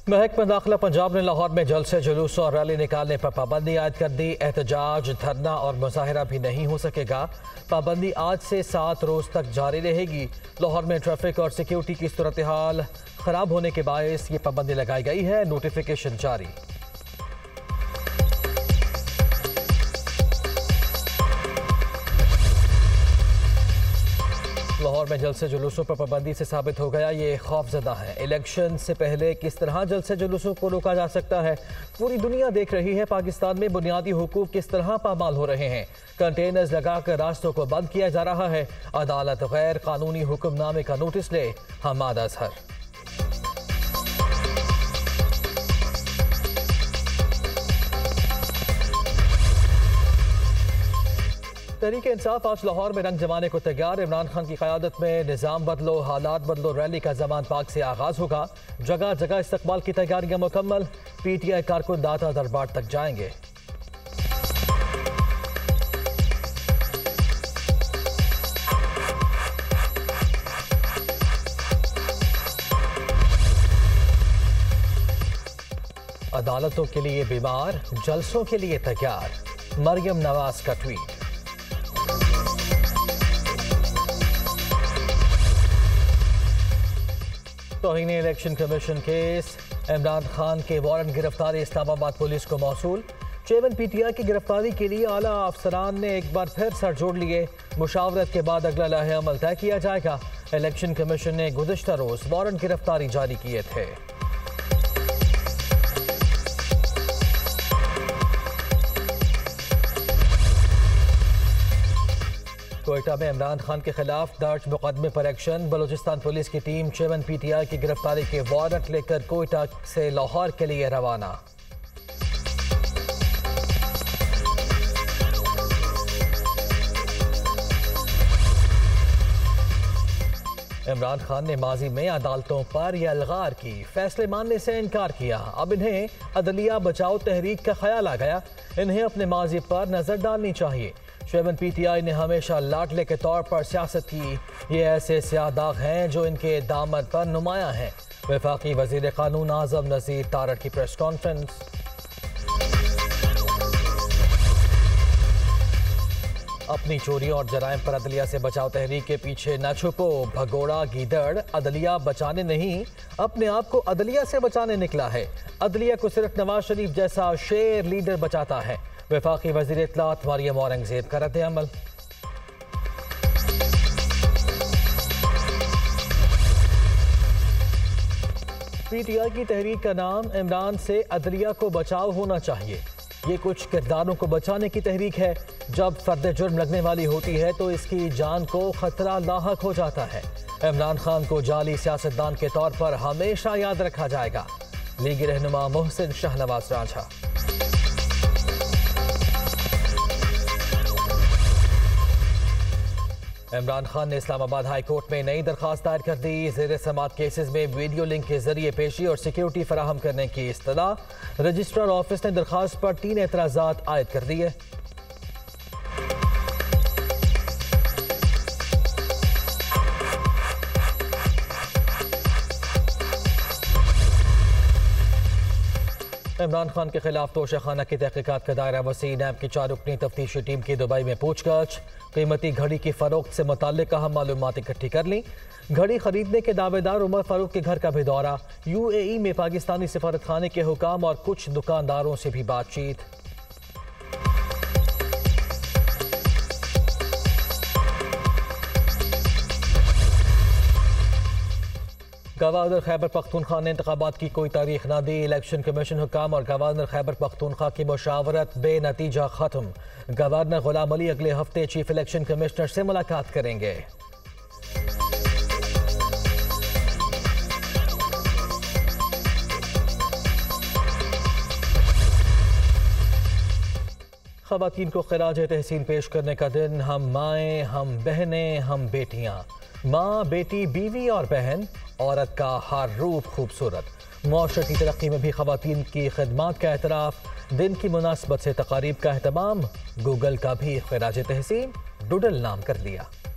महकमा दाखिला पंजाब ने लाहौर में जलसे जुलूस और रैली निकालने पर पाबंदी आयद कर दी। एहतजाज, धरना और मुजाहिरा भी नहीं हो सकेगा। पाबंदी आज से 7 रोज तक जारी रहेगी। लाहौर में ट्रैफिक और सिक्योरिटी की सूरत हाल खराब होने के बायस ये पाबंदी लगाई गई है। नोटिफिकेशन जारी। लाहौर में जलसे जुलूसों पर पाबंदी से साबित हो गया ये खौफजदा है। इलेक्शन से पहले किस तरह जलसे जुलूसों को रोका जा सकता है, पूरी दुनिया देख रही है। पाकिस्तान में बुनियादी हुकूक किस तरह पामाल हो रहे हैं। कंटेनर्स लगाकर रास्तों को बंद किया जा रहा है। अदालत गैर कानूनी हुक्मनामे का नोटिस ले। हमाद अजहर। तहरीक इंसाफ आज लाहौर में रंग जमाने को तैयार। इमरान खान की क़यादत में निज़ाम बदलो, हालात बदलो रैली का ज़मान पाक से आगाज़ होगा। जगह जगह इस्तकबाल की तैयारियां मुकम्मल। PTI कारकुन दाता दरबार तक जाएंगे। अदालतों के लिए बीमार, जलसों के लिए तैयार। मरियम नवाज का ट्वीट। तौहीन election commission case. Imran Khan के वारंट गिरफ्तारी इस्लामाबाद पुलिस को मौसूल। चेयरमैन PTI की गिरफ्तारी के लिए आला अफसरान ने एक बार फिर सर जोड़ लिए। मुशावरत के बाद अगला लाहे अमल तय किया जाएगा। इलेक्शन कमीशन ने गुज़िश्ता रोज वारंट गिरफ्तारी जारी किए थे। कोयटा में इमरान खान के खिलाफ दर्ज मुकदमे पर एक्शन। बलूचिस्तान पुलिस की टीम चेयरमैन PTI की गिरफ्तारी के वारंट लेकर कोयटा से लाहौर के लिए रवाना। इमरान खान ने माजी में अदालतों पर यह अलगार की, फैसले मानने से इनकार किया। अब इन्हें अदलिया बचाओ तहरीक का ख्याल आ गया। इन्हें अपने माजी पर नजर डालनी चाहिए। चेयरमैन PTI ने हमेशा लाडले के तौर पर सियासत की। ये ऐसे स्याह दाग हैं जो इनके दामन पर नुमायां हैं। वफाकी वजीर कानून आजम नज़ीर तारड़ की प्रेस कॉन्फ्रेंस। अपनी चोरी और जराइम पर अदलिया से बचाव तहरीक के पीछे न छुपो। भगोड़ा गीदड़ अदलिया बचाने नहीं, अपने आप को अदलिया से बचाने निकला है। अदलिया को सिर्फ नवाज शरीफ जैसा शेर लीडर बचाता है। वफाकी वज़ीर इत्तलात मरियम औरंगज़ेब का रद्द अमल। PTI की तहरीक का नाम इमरान से अदलिया को बचाव होना चाहिए। ये कुछ किरदारों को बचाने की तहरीक है। जब फर्द जुर्म लगने वाली होती है तो इसकी जान को खतरा लाहक हो जाता है। इमरान खान को जाली सियासतदान के तौर पर हमेशा याद रखा जाएगा। लीगी रहनुमा मोहसिन शाहनवाज रांझा। इमरान खान ने इस्लामाबाद हाई कोर्ट में नई दरखास्त दायर कर दी। ज़ेर समात केसेस में वीडियो लिंक के जरिए पेशी और सिक्योरिटी फराहम करने की इस्तलाह। रजिस्ट्रार ऑफिस ने दरखास्त पर 3 एतराज़ात आयद कर दिए। इमरान खान के खिलाफ तोशाखाना की तहकीकात का दायरा वसी। नैब की 4 रुकनी तफ्तीशी टीम की दुबई में पूछताछ। कीमती घड़ी की फरोख्त से मुताल्लिक अहम मालूमात इकट्ठी कर ली। घड़ी खरीदने के दावेदार उमर फारूक के घर का भी दौरा। UAE में पाकिस्तानी सफारत खाने के हुकाम और कुछ दुकानदारों से भी बातचीत। गवर्नर खैबर पख्तूनख्वा ने इंतखाबात की कोई तारीख न दी। इलेक्शन कमीशन हुकाम और गवर्नर खैबर पख्तूनख्वा की मुशावरत बेनतीजा खत्म। गवर्नर गुलाम अली अगले हफ्ते चीफ इलेक्शन कमिश्नर से मुलाकात करेंगे। ख़वातीन को खिराज तहसीन पेश करने का दिन। हम माएँ, हम बहनें, हम बेटियाँ। माँ, बेटी, बीवी और बहन, औरत का हर रूप खूबसूरत। मुआशरती तरक्की में भी ख़वातीन की खिदमात का एतराफ़। दिन की मुनासबत से तकारीब का अहतमाम। गूगल का भी खिराज तहसीन डूडल नाम कर दिया।